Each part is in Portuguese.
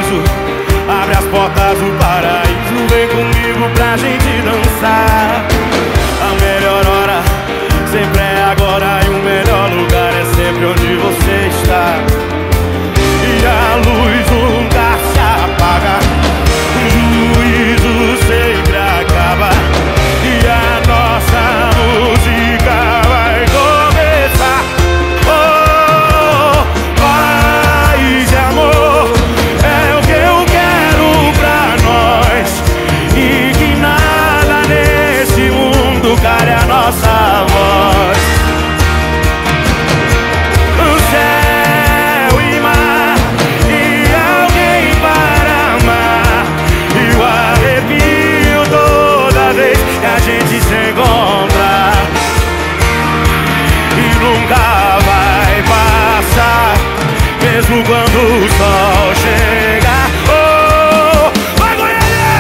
sorriso abre as portas do paraíso. Vem comigo pra gente dançar. A melhor hora sempre é agora, e o melhor lugar é sempre onde você está. E a luz nunca se apaga, o juízo sempre acaba, e a nossa música vai começar. Oh, paz e amor é o que eu quero pra nós, e que nada nesse mundo cale a nossa voz. Céu e mar e alguém para amar, e o arrepio toda vez que a gente se encontrar. E nunca vai passar, mesmo quando o sol chegar. Oh, vai Goiânia!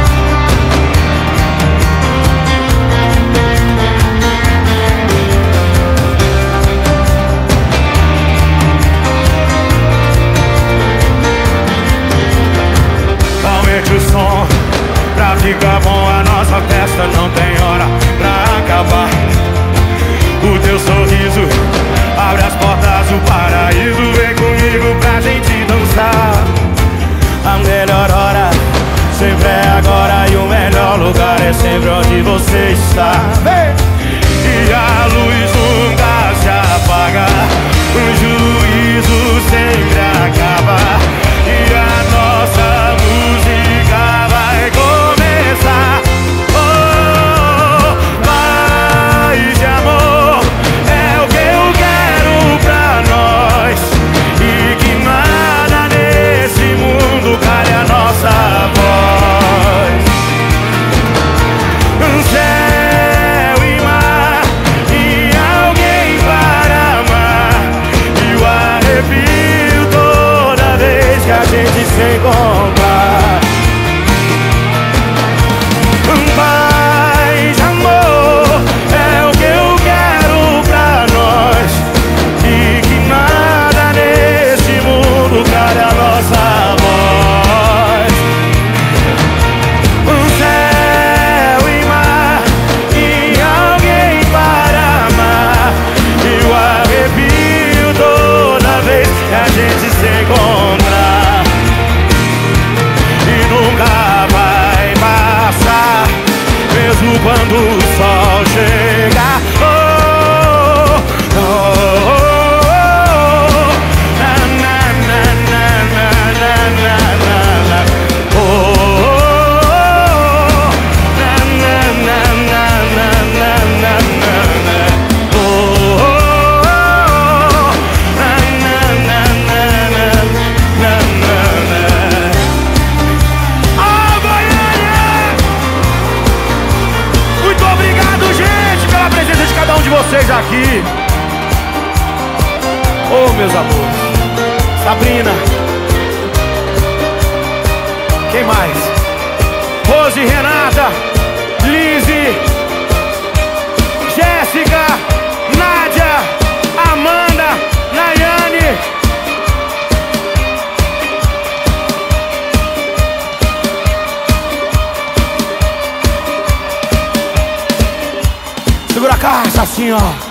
Aumente o som pra ficar bom, a nossa festa não tem hora pra acabar. O teu sorriso abre as portas do paraíso. Vem comigo pra gente dançar. A melhor hora sempre é agora, e o melhor lugar é sempre onde você está. E a luz nunca se apaga, o juízo sempre acaba, e a nossa música vai começar. Oh, paz de amor é o que eu quero pra nós, e que nada nesse mundo cale a nossa voz. Céu e mar e alguém para amar, e o arrepio toda vez que a gente se encontrar. Paz, amor é o que eu quero pra nós, e que nada nesse mundo cale a nossa voz. Céu e mar e alguém para amar, e o arrepio toda vez que a gente se encontrar. E nunca vai passar, mesmo quando o sol chegar. Oh, oh, oh, oh. Na, na, na, na, na, na, na, na. Oh, oh, oh. Na, na, na, na, na, na, na, na. Oh, oh, oh. Na, na, na, na, na, na, na. Oh, Goiânia! Muito obrigado, gente, pela presença de cada um de vocês aqui. Oh, meus amores. Sabrina. Quem mais? Rose, Renata, Lizzy, Jéssica, Nádia, Amanda, Nayane. Segura a caixa assim, ó.